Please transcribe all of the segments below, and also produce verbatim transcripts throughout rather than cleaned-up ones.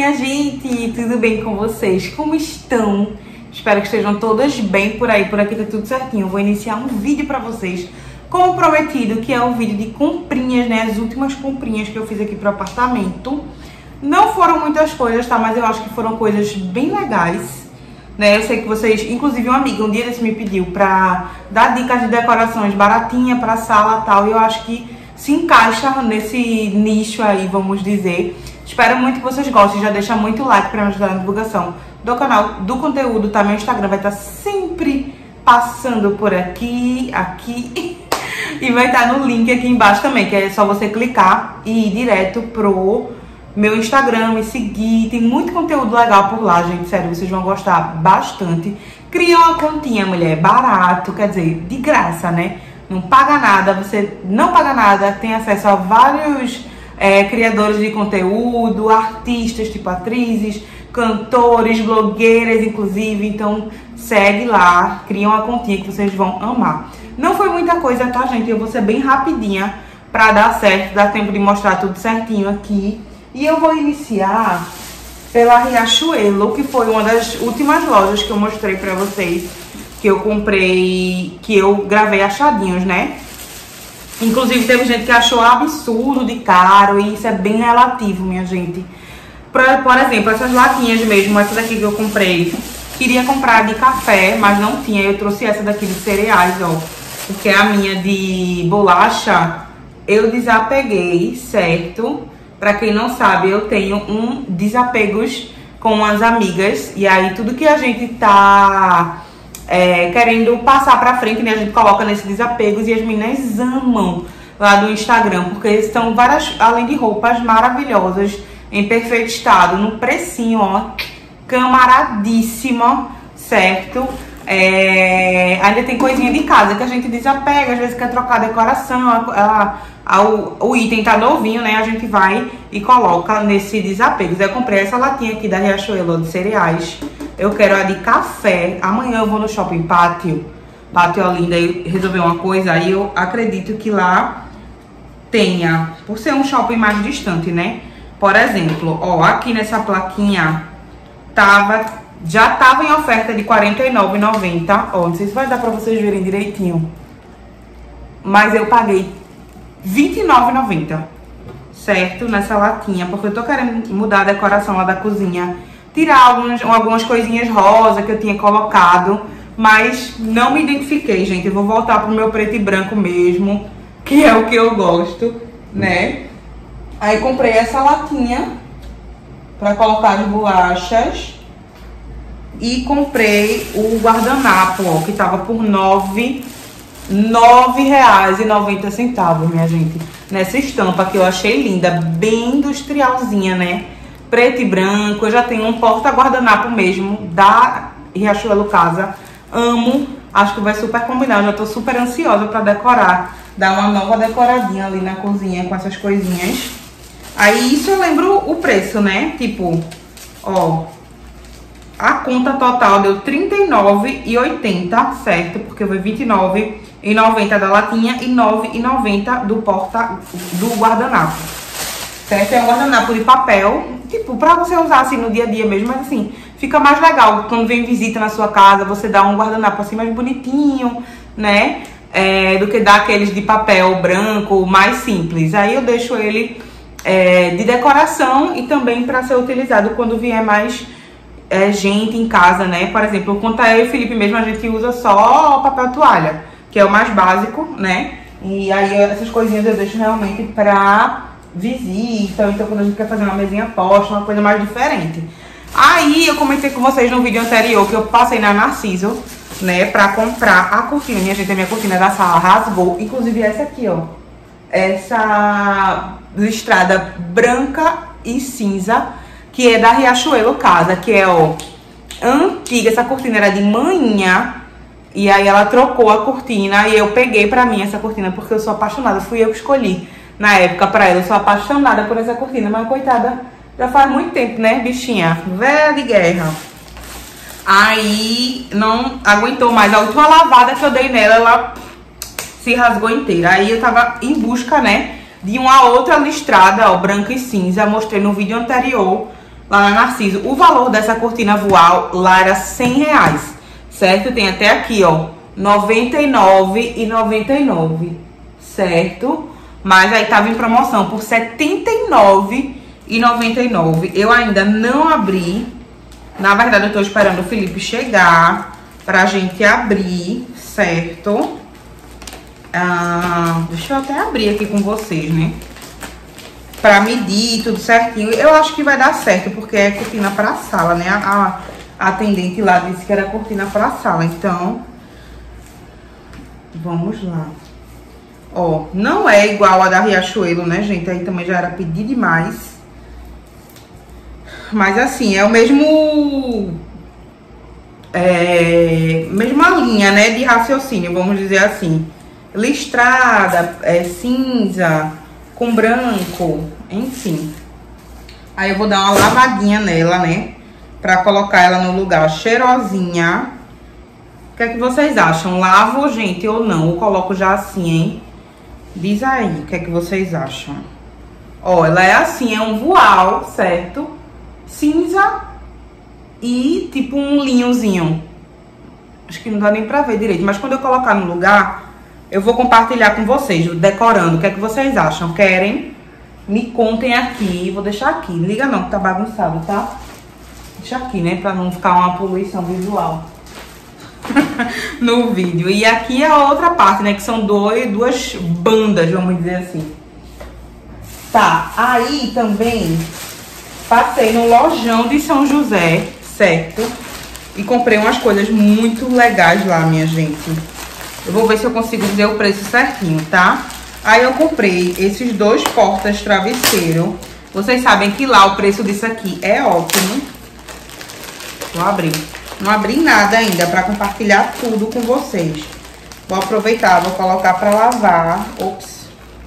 minha gente, tudo bem com vocês? Como estão? Espero que estejam todas bem por aí, por aqui tá tudo certinho. Eu vou iniciar um vídeo pra vocês, como prometido, que é um vídeo de comprinhas, né? As últimas comprinhas que eu fiz aqui pro apartamento. Não foram muitas coisas, tá? Mas eu acho que foram coisas bem legais, né? Eu sei que vocês, inclusive uma amiga um dia desse me pediu pra dar dicas de decorações baratinha pra sala e tal, e eu acho que se encaixa nesse nicho aí, vamos dizer. Espero muito que vocês gostem, já deixa muito like pra me ajudar na divulgação do canal, do conteúdo, tá? Meu Instagram vai estar sempre passando por aqui, aqui, e vai estar no link aqui embaixo também, que é só você clicar e ir direto pro meu Instagram, me seguir. Tem muito conteúdo legal por lá, gente, sério, vocês vão gostar bastante. Cria uma continha, mulher, barato, quer dizer, de graça, né? Não paga nada, você não paga nada, tem acesso a vários é, criadores de conteúdo, artistas, tipo atrizes, cantores, blogueiras, inclusive. Então segue lá, cria uma continha que vocês vão amar. Não foi muita coisa, tá, gente? Eu vou ser bem rapidinha pra dar certo, dar tempo de mostrar tudo certinho aqui. E eu vou iniciar pela Riachuelo, que foi uma das últimas lojas que eu mostrei pra vocês, que eu comprei, que eu gravei achadinhos, né? Inclusive teve gente que achou absurdo de caro, e isso é bem relativo, minha gente. Por, por exemplo, essas latinhas mesmo, essa daqui que eu comprei, queria comprar de café, mas não tinha. Eu trouxe essa daqui de cereais, ó, porque a minha de bolacha eu desapeguei, certo? Pra quem não sabe, eu tenho um desapegos com as amigas, e aí tudo que a gente tá é, querendo passar pra frente, né, a gente coloca nesses desapegos, e as meninas amam lá do Instagram, porque são várias, além de roupas maravilhosas, em perfeito estado, no precinho, ó, camaradíssima, certo? É, ainda tem coisinha de casa que a gente desapega, às vezes quer trocar a decoração, a, a, a, o, o item tá novinho, né? A gente vai e coloca nesse desapego. Eu comprei essa latinha aqui da Riachuelo de cereais. Eu quero a de café. Amanhã eu vou no Shopping Pátio, Pátio Olinda, e resolver uma coisa. Aí eu acredito que lá tenha, por ser um shopping mais distante, né? Por exemplo, ó, aqui nessa plaquinha tava... já tava em oferta de quarenta e nove reais e noventa centavos. Ó, não sei se vai dar pra vocês verem direitinho, mas eu paguei vinte e nove reais e noventa centavos, certo? Nessa latinha, porque eu tô querendo mudar a decoração lá da cozinha, tirar algumas, algumas coisinhas rosa que eu tinha colocado, mas não me identifiquei, gente. Eu vou voltar pro meu preto e branco mesmo, que é o que eu gosto, né? Aí comprei essa latinha pra colocar as bolachas. E comprei o guardanapo, ó, que tava por nove reais e noventa centavos, minha gente. Nessa estampa que eu achei linda, bem industrialzinha, né? Preto e branco. Eu já tenho um porta-guardanapo mesmo da Riachuelo Casa. Amo, acho que vai super combinar. Eu já tô super ansiosa pra decorar. Dar uma nova decoradinha ali na cozinha com essas coisinhas. Aí isso eu lembro o preço, né? Tipo, ó... a conta total deu trinta e nove reais e oitenta centavos, certo? Porque foi vinte e nove reais e noventa centavos da latinha e nove reais e noventa centavos do porta do guardanapo, certo? É um guardanapo de papel, tipo, pra você usar assim no dia a dia mesmo, mas assim, fica mais legal quando vem visita na sua casa, você dá um guardanapo assim mais bonitinho, né? É, do que dar aqueles de papel branco mais simples. Aí eu deixo ele é, de decoração e também pra ser utilizado quando vier mais... É, gente em casa, né? Por exemplo, quando tá eu e o Felipe mesmo, a gente usa só papel toalha, que é o mais básico, né? E aí essas coisinhas eu deixo realmente pra visita, então quando a gente quer fazer uma mesinha posta, uma coisa mais diferente. Aí eu comentei com vocês no vídeo anterior que eu passei na Narciso, né? Pra comprar a cortina. Minha gente, a minha cortina da sala rasgou. Inclusive essa aqui, ó. Essa listrada branca e cinza, que é da Riachuelo Casa, que é, ó, antiga. Essa cortina era de manhã, e aí ela trocou a cortina, e eu peguei pra mim essa cortina, porque eu sou apaixonada, fui eu que escolhi na época pra ela, eu sou apaixonada por essa cortina, mas coitada, já faz muito tempo, né, bichinha, velha de guerra. Aí não aguentou mais, a última lavada que eu dei nela, ela se rasgou inteira. Aí eu tava em busca, né, de uma outra listrada, ó, branca e cinza, mostrei no vídeo anterior, lá na Narciso. O valor dessa cortina voal lá era cem reais, certo? Tem até aqui, ó, noventa e nove reais e noventa e nove centavos, certo? Mas aí tava em promoção por setenta e nove reais e noventa e nove centavos. Eu ainda não abri. Na verdade, eu tô esperando o Felipe chegar pra gente abrir, certo? Ah, deixa eu até abrir aqui com vocês, né? Pra medir tudo certinho. Eu acho que vai dar certo, porque é cortina pra sala, né? A, a atendente lá disse que era cortina pra sala, então... Vamos lá. Ó, não é igual a da Riachuelo, né, gente? Aí também já era pedir demais. Mas assim, é o mesmo... É... Mesma linha, né, de raciocínio, vamos dizer assim. Listrada, é, cinza, com branco, enfim. Aí eu vou dar uma lavadinha nela, né? Pra colocar ela no lugar cheirosinha. O que é que vocês acham? Lavo, gente, ou não? Eu coloco já assim, hein? Diz aí, o que é que vocês acham? Ó, ela é assim, é um voal, certo? Cinza e tipo um linhozinho. Acho que não dá nem pra ver direito, mas quando eu colocar no lugar... Eu vou compartilhar com vocês, decorando. O que é que vocês acham? Querem? Me contem aqui. Vou deixar aqui. Não liga não, que tá bagunçado, tá? Deixa aqui, né? Pra não ficar uma poluição visual no vídeo. E aqui é a outra parte, né? Que são dois, duas bandas, vamos dizer assim. Tá. Aí também passei no lojão de São José, certo? E comprei umas coisas muito legais lá, minha gente. Eu vou ver se eu consigo dizer o preço certinho, tá? Aí eu comprei esses dois portas travesseiro. Vocês sabem que lá o preço disso aqui é ótimo. Vou abrir. Não abri nada ainda pra compartilhar tudo com vocês. Vou aproveitar, vou colocar pra lavar. Ops.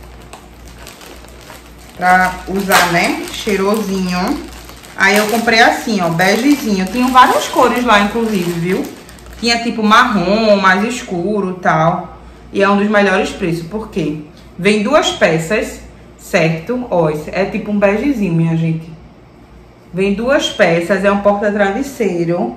Pra usar, né? Cheirosinho. Aí eu comprei assim, ó, begezinho. Tinham várias cores lá, inclusive, viu? Tinha tipo marrom, mais escuro e tal. E é um dos melhores preços. Por quê? Vem duas peças, certo? Ó, é tipo um begezinho, minha gente. Vem duas peças, é um porta-travesseiro.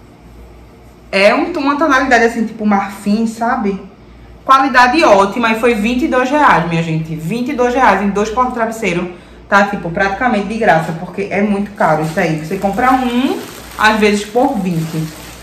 É um, uma tonalidade assim, tipo marfim, sabe? Qualidade ótima. E foi vinte e dois reais, minha gente. vinte e dois reais em dois porta-travesseiro. Tá, tipo, praticamente de graça. Porque é muito caro isso aí. Você compra um, às vezes por vinte.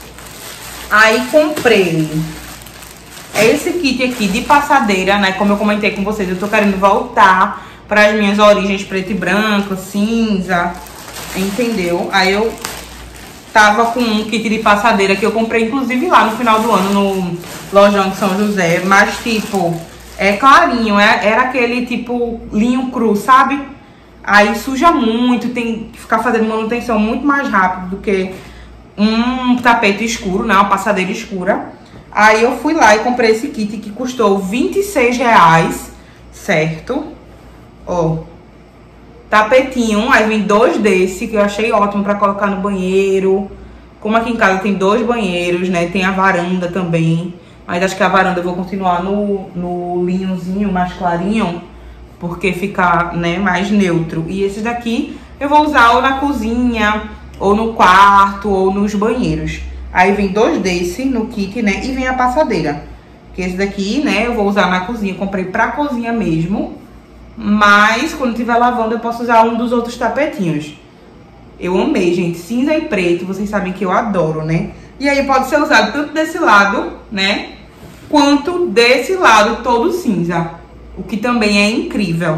Aí comprei esse kit aqui de passadeira, né? Como eu comentei com vocês, eu tô querendo voltar para as minhas origens preto e branco, cinza, entendeu? Aí eu tava com um kit de passadeira que eu comprei, inclusive, lá no final do ano, no lojão de São José. Mas, tipo, é clarinho, é, era aquele, tipo, linho cru, sabe? Aí suja muito, tem que ficar fazendo manutenção muito mais rápido do que... um tapete escuro, né? Uma passadeira escura. Aí eu fui lá e comprei esse kit que custou vinte e seis reais, certo? Ó, tapetinho. Aí vem dois desse que eu achei ótimo pra colocar no banheiro. Como aqui em casa tem dois banheiros, né? Tem a varanda também. Mas acho que a varanda eu vou continuar no, no linhozinho mais clarinho, porque fica, né, mais neutro. E esses daqui eu vou usar ou na cozinha, ou no quarto, ou nos banheiros. Aí vem dois desse no kit, né? E vem a passadeira. Que esse daqui, né, eu vou usar na cozinha. Eu comprei pra cozinha mesmo. Mas quando estiver lavando eu posso usar um dos outros tapetinhos. Eu amei, gente. Cinza e preto, vocês sabem que eu adoro, né? E aí pode ser usado tanto desse lado, né? Quanto desse lado todo cinza. O que também é incrível.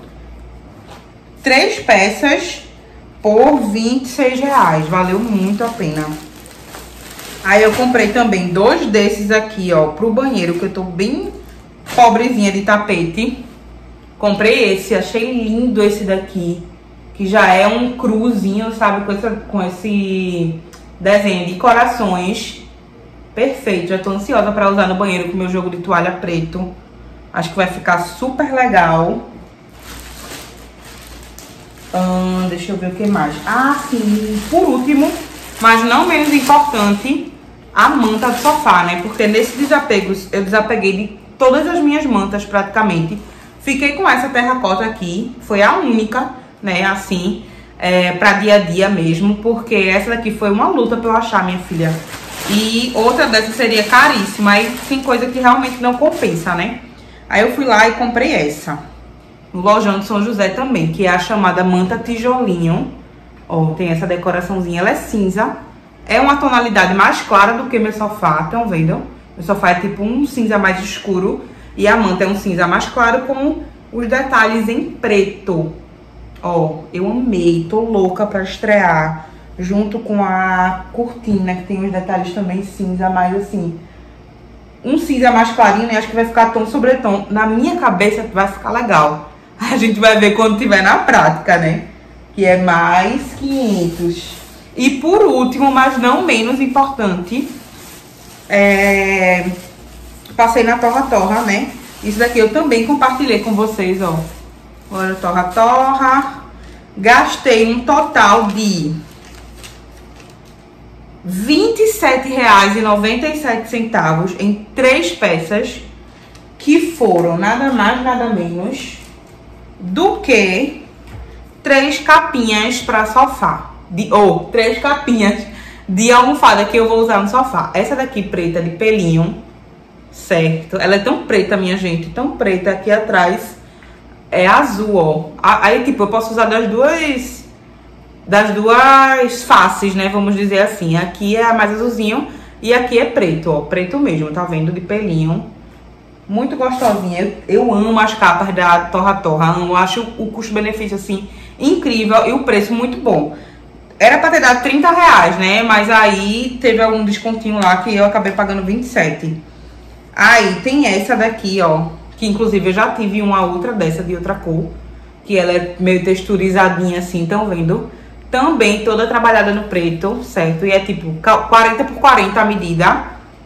Três peças por vinte e seis reais. Valeu muito a pena. Aí eu comprei também dois desses aqui, ó, pro banheiro, que eu tô bem pobrezinha de tapete. Comprei esse, achei lindo esse daqui, que já é um cruzinho, sabe, com, essa, com esse desenho de corações. Perfeito, já tô ansiosa pra usar no banheiro com o meu jogo de toalha preto. Acho que vai ficar super legal. Hum, deixa eu ver o que mais. Ah, sim, por último, mas não menos importante, a manta do sofá, né? Porque nesse desapego, eu desapeguei de todas as minhas mantas praticamente. Fiquei com essa terracota aqui, foi a única, né, assim. é, pra dia a dia mesmo, porque essa daqui foi uma luta pra eu achar, minha filha. E outra dessa seria caríssima, aí tem coisa que realmente não compensa, né? Aí eu fui lá e comprei essa, no Lojão de São José também, que é a chamada Manta Tijolinho. Ó, tem essa decoraçãozinha, ela é cinza. É uma tonalidade mais clara do que meu sofá, estão vendo? Meu sofá é tipo um cinza mais escuro e a manta é um cinza mais claro com os detalhes em preto. Ó, eu amei, tô louca pra estrear. Junto com a cortina, que tem os detalhes também cinza, mais assim, um cinza mais clarinho, né? Acho que vai ficar tom sobre tom. Na minha cabeça vai ficar legal. A gente vai ver quando tiver na prática, né? Que é mais quinhentos. E por último, mas não menos importante, é... passei na Torra Torra, né? Isso daqui eu também compartilhei com vocês, ó. Olha, Torra Torra. Gastei um total de vinte e sete reais e noventa e sete centavos em três peças, que foram nada mais, nada menos do que três capinhas para sofá, de, ou três capinhas de almofada que eu vou usar no sofá. Essa daqui preta de pelinho, certo? Ela é tão preta, minha gente, tão preta, aqui atrás é azul, ó. Aí, tipo, eu posso usar das duas... das duas faces, né, vamos dizer assim. Aqui é a mais azulzinho e aqui é preto, ó, preto mesmo, tá vendo? De pelinho. Muito gostosinha. Eu, eu amo as capas da Torra Torra, amo, acho o custo-benefício, assim, incrível e o preço muito bom. Era pra ter dado trinta reais, né, mas aí teve algum descontinho lá que eu acabei pagando vinte e sete. Aí tem essa daqui, ó, que inclusive eu já tive uma outra dessa de outra cor, que ela é meio texturizadinha assim, tão vendo? Também toda trabalhada no preto, certo? E é tipo quarenta por quarenta a medida.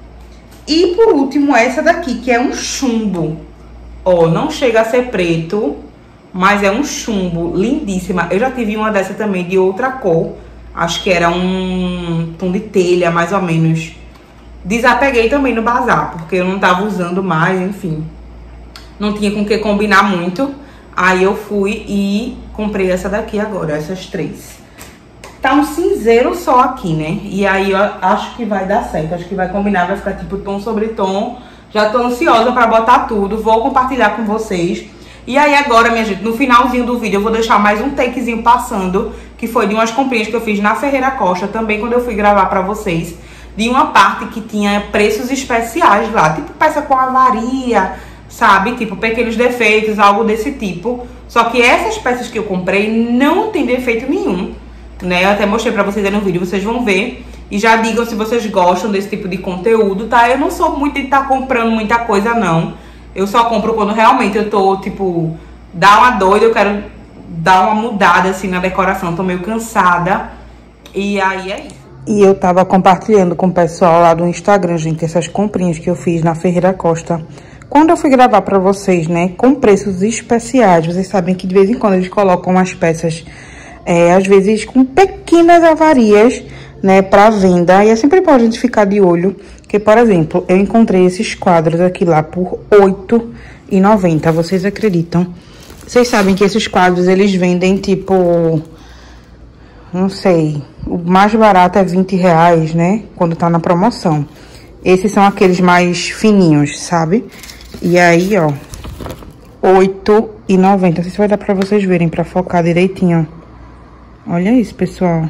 E por último essa daqui, que é um chumbo. Ó, não chega a ser preto, mas é um chumbo, lindíssima. Eu já tive uma dessa também de outra cor. Acho que era um tom de telha, mais ou menos. Desapeguei também no bazar, porque eu não tava usando mais, enfim. Não tinha com o que combinar muito. Aí eu fui e comprei essa daqui agora, essas três. Tá um cinzeiro só aqui, né? E aí eu acho que vai dar certo. Acho que vai combinar, vai ficar tipo tom sobre tom. Já tô ansiosa pra botar tudo. Vou compartilhar com vocês. E aí agora, minha gente, no finalzinho do vídeo eu vou deixar mais um takezinho passando, que foi de umas comprinhas que eu fiz na Ferreira Costa, também quando eu fui gravar pra vocês. De uma parte que tinha preços especiais lá. Tipo peça com avaria, sabe? Tipo pequenos defeitos, algo desse tipo. Só que essas peças que eu comprei não tem defeito nenhum, né? Eu até mostrei pra vocês aí no vídeo, vocês vão ver. E já digam se vocês gostam desse tipo de conteúdo, tá? Eu não sou muito de estar comprando muita coisa, não. Eu só compro quando realmente eu tô, tipo, dá uma doida, eu quero dar uma mudada, assim, na decoração. Tô meio cansada. E aí é isso. E eu tava compartilhando com o pessoal lá do Instagram, gente, essas comprinhas que eu fiz na Ferreira Costa. Quando eu fui gravar pra vocês, né, com preços especiais, vocês sabem que de vez em quando eles colocam umas peças... É, às vezes com pequenas avarias, né, para venda. E é sempre bom a gente ficar de olho. Que, por exemplo, eu encontrei esses quadros aqui lá por oito reais e noventa centavos. Vocês acreditam? Vocês sabem que esses quadros, eles vendem, tipo... Não sei. O mais barato é vinte reais, né? Quando tá na promoção. Esses são aqueles mais fininhos, sabe? E aí, ó... oito reais e noventa centavos. Não sei se vai dar pra vocês verem, pra focar direitinho, ó. Olha isso, pessoal.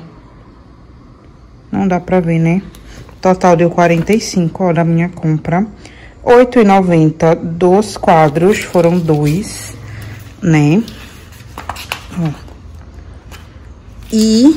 Não dá pra ver, né? Total deu quarenta e cinco, ó, da minha compra. oito reais e noventa centavos dos quadros, foram dois, né? Ó. E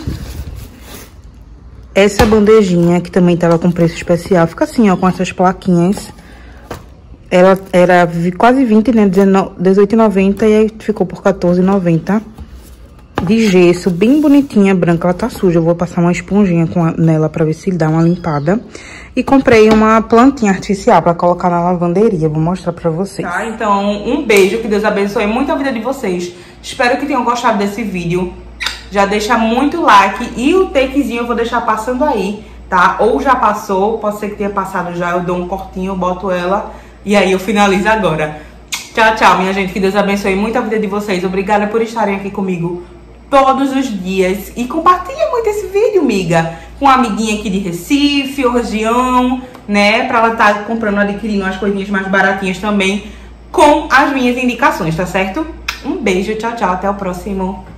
essa bandejinha, que também tava com preço especial, fica assim, ó, com essas plaquinhas. Ela era quase vinte, né? dezoito reais e noventa centavos e aí ficou por quatorze reais e noventa centavos. De gesso, bem bonitinha, branca. Ela tá suja, eu vou passar uma esponjinha com a, nela pra ver se dá uma limpada. E comprei uma plantinha artificial pra colocar na lavanderia, vou mostrar pra vocês. Tá, então um beijo, que Deus abençoe muito a vida de vocês. Espero que tenham gostado desse vídeo. Já deixa muito like e o takezinho eu vou deixar passando aí, tá? Ou já passou, pode ser que tenha passado já, eu dou um cortinho, eu boto ela e aí eu finalizo agora. Tchau, tchau, minha gente, que Deus abençoe muito a vida de vocês. Obrigada por estarem aqui comigo. todos os dias. E compartilha muito esse vídeo, amiga, com uma amiguinha aqui de Recife ou região, né? Pra ela estar tá comprando, adquirindo umas coisinhas mais baratinhas também com as minhas indicações, tá certo? Um beijo, tchau, tchau, até o próximo.